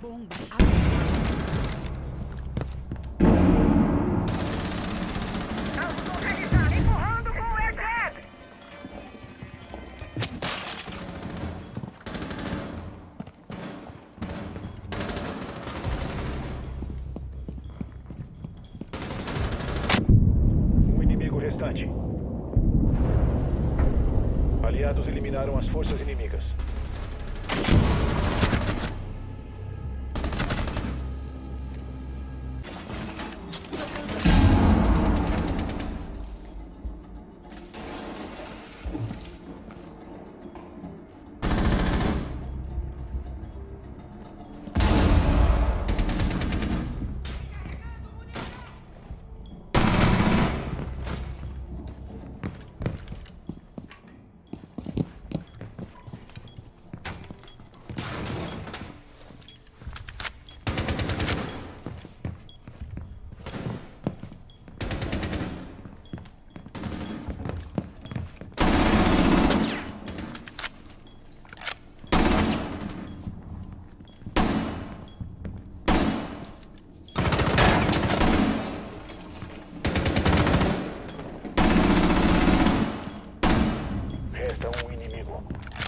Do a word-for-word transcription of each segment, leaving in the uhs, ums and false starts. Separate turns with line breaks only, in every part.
bomba.
Empurrando com o Egghead!
Um inimigo restante. Aliados eliminaram as forças inimigas. Resta um inimigo.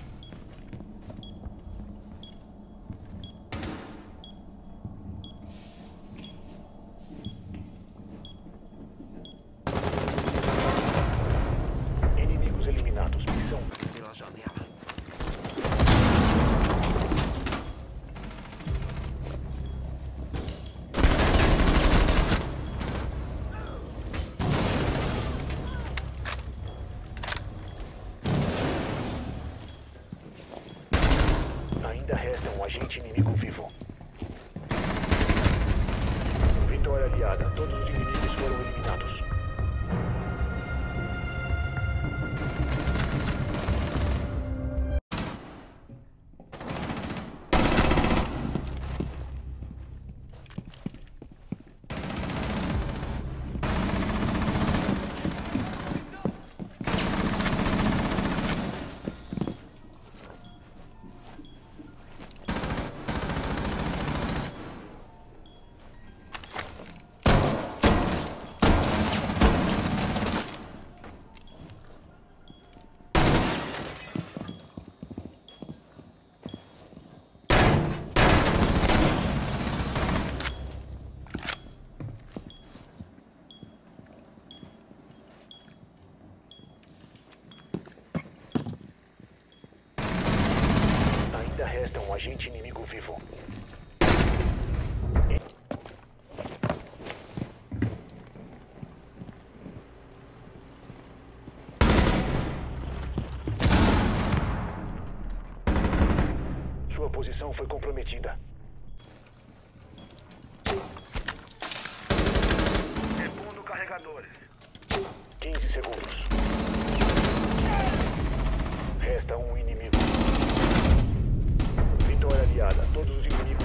Inimigos eliminados. Missão pela janela. Ainda resta um agente inimigo vivo. Vitória aliada. Todos os inimigos foram eliminados. Ainda resta um agente inimigo vivo. Sua posição foi comprometida. Repondo carregadores. quinze segundos. Resta um inimigo. Vitória aliada. Todos os inimigos.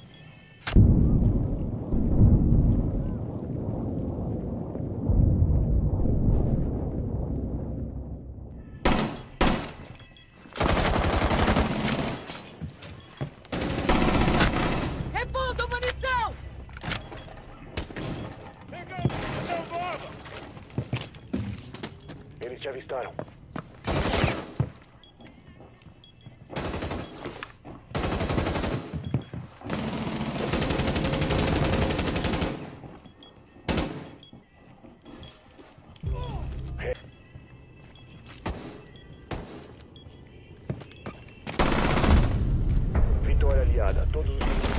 Repondo munição!
Pegando munição nova! Eles te avistaram. Vitória aliada. Todos os inimigos.